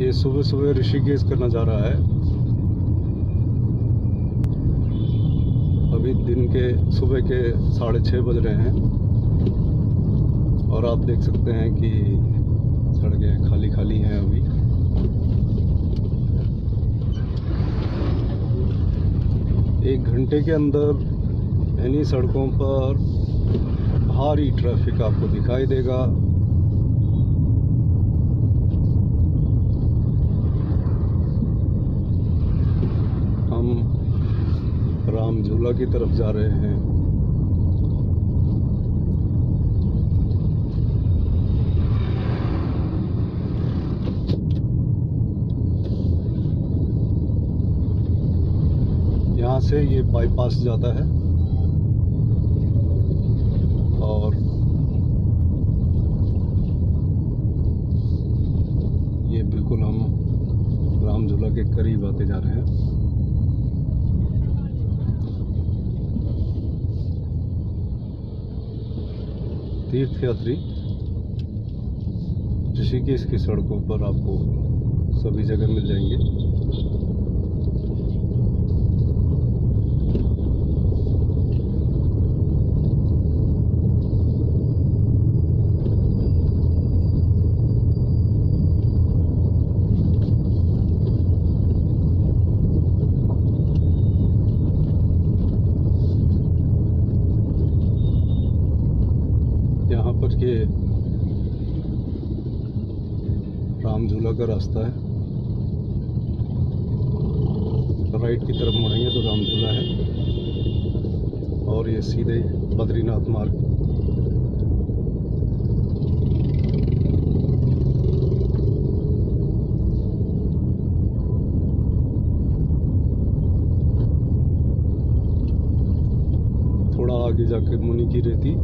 ये सुबह सुबह ऋषिकेश का नज़ारा है। अभी दिन के सुबह के 6:30 बज रहे हैं और आप देख सकते हैं कि सड़कें खाली खाली हैं। अभी एक घंटे के अंदर इन्हीं सड़कों पर भारी ट्रैफिक आपको दिखाई देगा। हम राम झूला की तरफ जा रहे हैं। यहाँ से ये बाईपास जाता है और ये बिल्कुल हम राम झूला के करीब आते जा रहे हैं। तीर्थयात्री ऋषिकेश की सड़कों पर आपको सभी जगह मिल जाएंगे। यहाँ पर ये राम झूला का रास्ता है। राइट की तरफ मुड़ेंगे तो राम झूला है और ये सीधे बद्रीनाथ मार्ग। थोड़ा आगे जाकर मुनि की रेती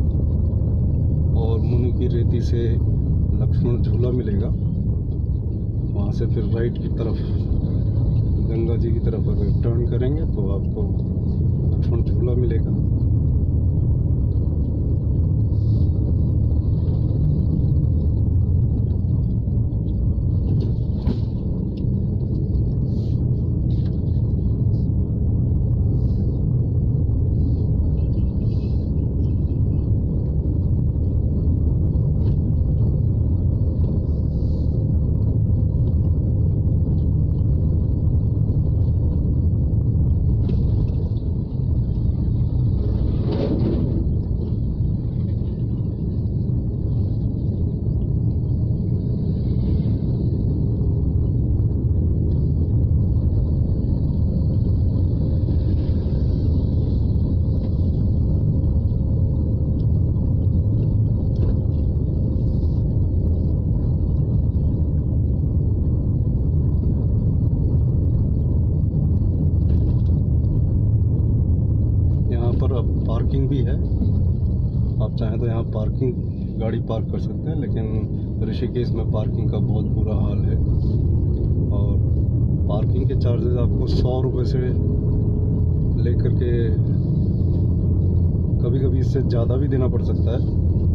और मुनि की रेती से लक्ष्मण झूला मिलेगा। वहाँ से फिर राइट की तरफ गंगा जी की तरफ अगर टर्न करेंगे तो आपको लक्ष्मण झूला मिलेगा। पर अब पार्किंग भी है। आप चाहें तो यहाँ पार्किंग गाड़ी पार्क कर सकते हैं, लेकिन ऋषिकेश में पार्किंग का बहुत बुरा हाल है और पार्किंग के चार्जेस आपको 100 रुपये से लेकर के कभी कभी इससे ज़्यादा भी देना पड़ सकता है।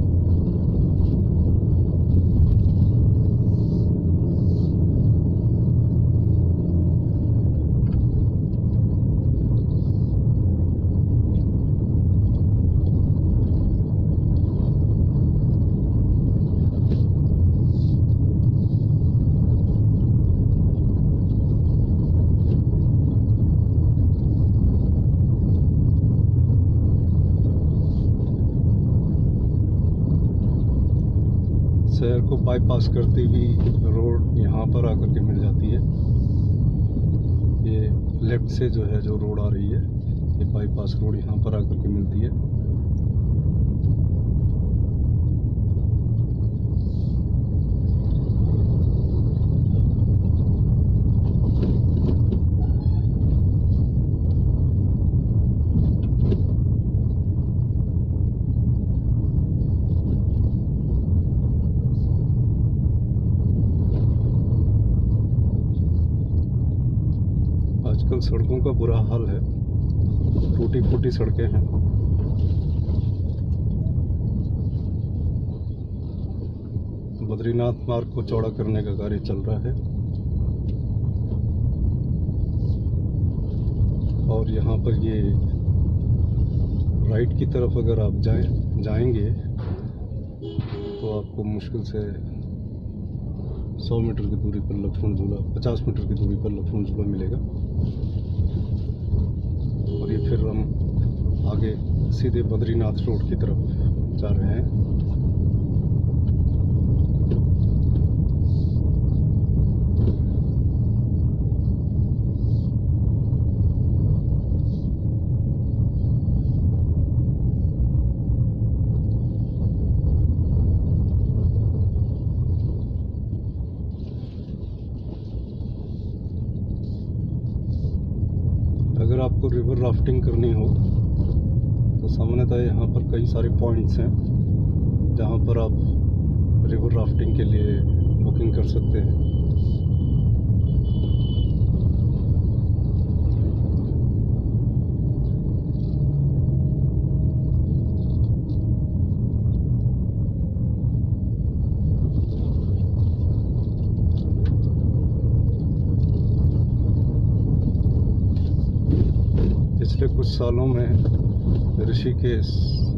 शहर को बाईपास करती हुई रोड यहाँ पर आकर के मिल जाती है। ये लेफ्ट से जो है जो रोड आ रही है, ये बाईपास रोड यहाँ पर आकर के मिलती है। आजकल सड़कों का बुरा हाल है, टूटी फूटी सड़कें हैं। बद्रीनाथ मार्ग को चौड़ा करने का कार्य चल रहा है और यहाँ पर ये राइट की तरफ अगर आप जाएंगे तो आपको मुश्किल से 100 मीटर की दूरी पर लक्ष्मण झूला, 50 मीटर की दूरी पर लक्ष्मण झूला मिलेगा। और ये फिर हम आगे सीधे बद्रीनाथ रोड की तरफ जा रहे हैं। अगर आपको रिवर राफ्टिंग करनी हो तो सामान्यतः यहाँ पर कई सारे पॉइंट्स हैं जहाँ पर आप रिवर राफ्टिंग के लिए बुकिंग कर सकते हैं। पिछले कुछ सालों में ऋषिकेश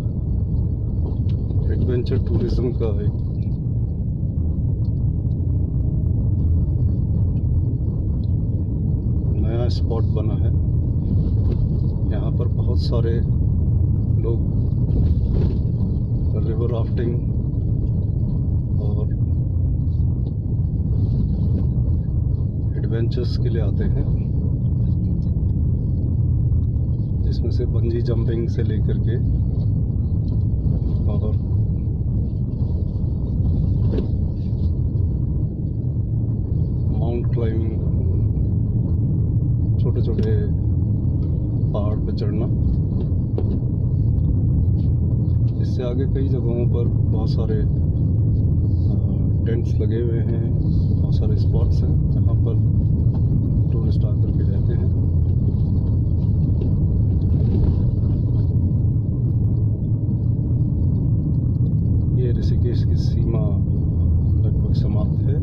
एडवेंचर टूरिज्म का एक नया स्पॉट बना है। यहाँ पर बहुत सारे लोग रिवर राफ्टिंग और एडवेंचर्स के लिए आते हैं, जिसमें से बंजी जंपिंग से लेकर के और माउंट क्लाइंबिंग, छोटे छोटे पहाड़ पर चढ़ना। इससे आगे कई जगहों पर बहुत सारे टेंट्स लगे हुए हैं, बहुत सारे स्पॉट्स हैं जहाँ पर टूरिस्ट आकर के रहते हैं। ये ऋषिकेश की सीमा लगभग समाप्त है।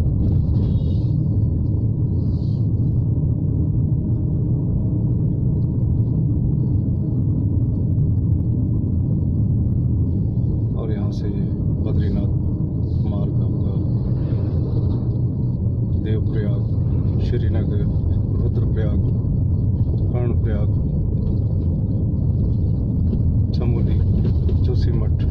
और यहाँ से बद्रीनाथ मार्ग आपका देवप्रयाग, श्रीनगर, रुद्रप्रयाग, कर्णप्रयाग, चमोली, जोशीमठ